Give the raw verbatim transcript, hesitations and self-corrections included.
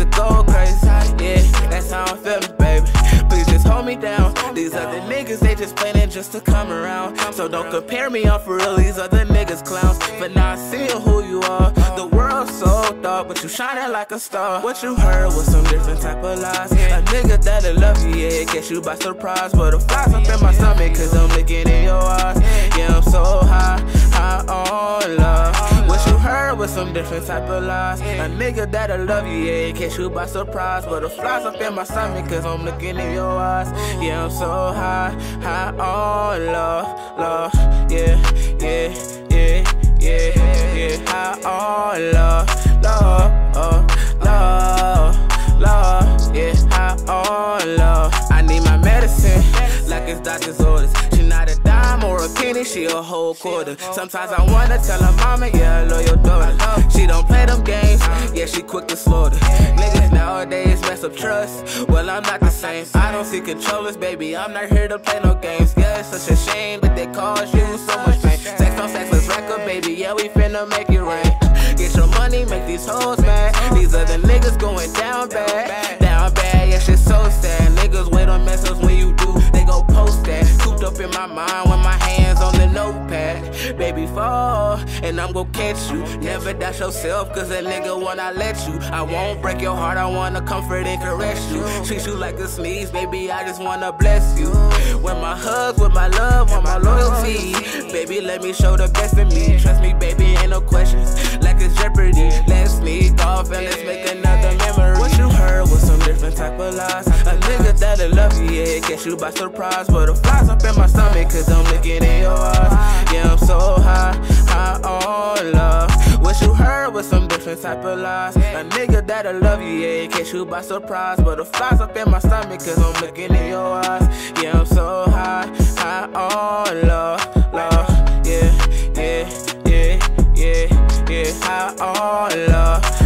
to go crazy. Yeah, that's how I'm feeling, baby. Please just hold me down. These other niggas, they just playing just to come around. So don't compare me, I'm for real, these other niggas clowns. But now I see who you are. The world's so dark, but you shining like a star. What you heard was some different type of lies. A nigga that'll love you, yeah, catch you by surprise. Butterflies up in my stomach, cause I'm looking in your eyes. Yeah, I'm so high, high on love. What you heard was some different type of lies. A nigga that'll love you, yeah, catch you by surprise. Butterflies up in my stomach, cause I'm looking in your eyes. Yeah, I'm so high, high on love, love. Yeah, yeah, yeah, yeah, yeah. High on love, love, oh, love, love. Yeah, high on love. I need my medicine, like it's doctor's orders. She not a dime or a penny, she a whole quarter. Sometimes I wanna tell her mama, yeah, I love your daughter. She don't play them games, yeah, she quick to slaughter. Niggas nowadays mess up trust, well, I'm not the same. I don't see controllers, baby, I'm not here to play no games. Yeah, it's such a shame that they cause you so much pain. Sex on sex, let's rack up, baby, yeah, we finna make it rain. Get your money, make these hoes mad. These other niggas going down bad, down bad, yeah, shit so sad. Niggas wait on mess ups when you do, they go post that. Cooped up in my mind with my hands on the notepad. Baby, fall, and I'm gon' catch you. Never doubt yourself, cause a nigga wanna let you. I won't break your heart, I wanna comfort and caress you. Treat you like a sneeze, baby, I just wanna bless you. With my hugs, with my love, with my loyalty. Baby, let me show the best in me. Trust me, baby, ain't no questions, like it's Jeopardy. Let's sneak off and let's make another memory. What you heard was some different type of lies. A nigga that'll love you, yeah, catch you by surprise. Butterflies up in my stomach, cause I'm looking in your eyes. Yeah, I'm so high, high on love. What you heard was some different type of lies. A nigga that'll love you, yeah, catch you by surprise. Butterflies up in my stomach, cause I'm looking in your eyes. Yeah, I'm so high, high on love, love. Yeah, yeah, yeah, yeah, yeah, high on love.